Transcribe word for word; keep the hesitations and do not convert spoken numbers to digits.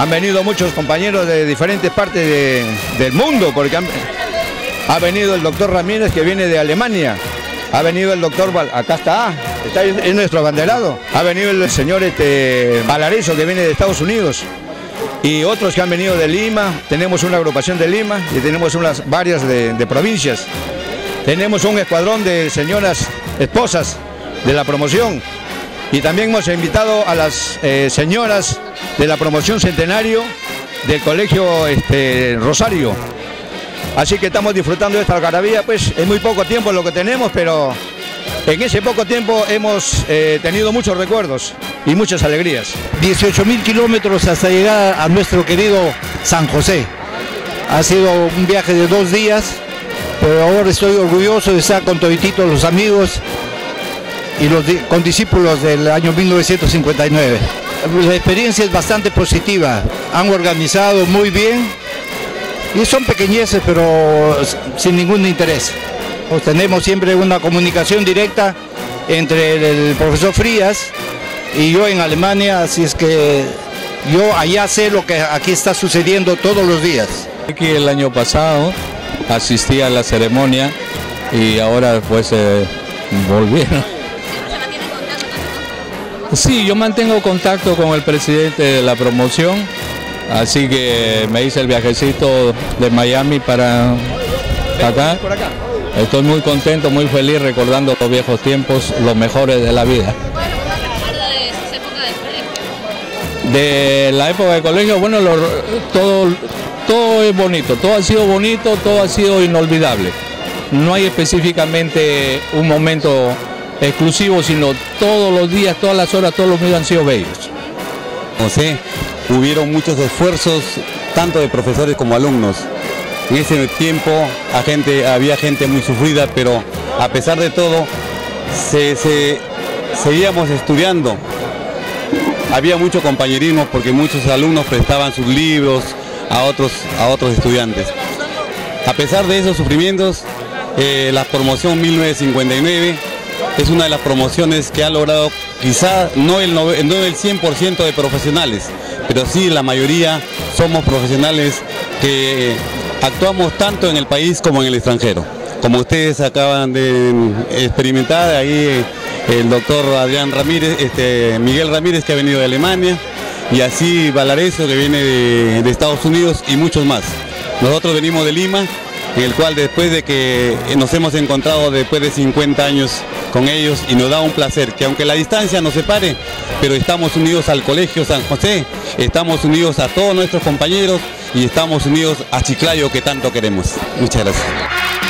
Han venido muchos compañeros de diferentes partes de, del mundo, porque han, ha venido el doctor Ramírez, que viene de Alemania. Ha venido el doctor, acá está, está es nuestro abanderado. Ha venido el señor este, Valareso, que viene de Estados Unidos. Y otros que han venido de Lima. Tenemos una agrupación de Lima y tenemos unas varias de, de provincias. Tenemos un escuadrón de señoras esposas de la promoción. Y también hemos invitado a las eh, señoras de la promoción centenario del Colegio este, Rosario. Así que estamos disfrutando de esta algarabía, pues es muy poco tiempo lo que tenemos, pero en ese poco tiempo hemos eh, tenido muchos recuerdos y muchas alegrías. dieciocho mil kilómetros hasta llegar a nuestro querido San José. Ha sido un viaje de dos días, pero ahora estoy orgulloso de estar con todititos los amigos y los con discípulos del año mil novecientos cincuenta y nueve. La experiencia es bastante positiva, han organizado muy bien y son pequeñeces pero sin ningún interés. Pues tenemos siempre una comunicación directa entre el profesor Frías y yo en Alemania, así es que yo allá sé lo que aquí está sucediendo todos los días. Aquí el año pasado asistí a la ceremonia y ahora pues eh, volvieron. Sí, yo mantengo contacto con el presidente de la promoción, así que me hice el viajecito de Miami para acá. Estoy muy contento, muy feliz recordando los viejos tiempos, los mejores de la vida. De la época del colegio, bueno, lo, todo, todo es bonito, todo ha sido bonito, todo ha sido inolvidable. No hay específicamente un momento exclusivo, sino todos los días, todas las horas, todos los minutos han sido bellos. José, hubieron muchos esfuerzos, tanto de profesores como alumnos. En ese tiempo a gente, había gente muy sufrida, pero a pesar de todo, se, se, seguíamos estudiando. Había mucho compañerismo porque muchos alumnos prestaban sus libros a otros, a otros estudiantes. A pesar de esos sufrimientos, eh, la promoción mil novecientos cincuenta y nueve es una de las promociones que ha logrado quizá no el, no el cien por ciento de profesionales, pero sí la mayoría somos profesionales que actuamos tanto en el país como en el extranjero. Como ustedes acaban de experimentar, ahí el doctor Adrián Ramírez, este, Miguel Ramírez, que ha venido de Alemania, y así Valareso, que viene de, de Estados Unidos, y muchos más. Nosotros venimos de Lima, en el cual después de que nos hemos encontrado después de cincuenta años con ellos, y nos da un placer que aunque la distancia nos separe, pero estamos unidos al Colegio San José, estamos unidos a todos nuestros compañeros y estamos unidos a Chiclayo, que tanto queremos. Muchas gracias.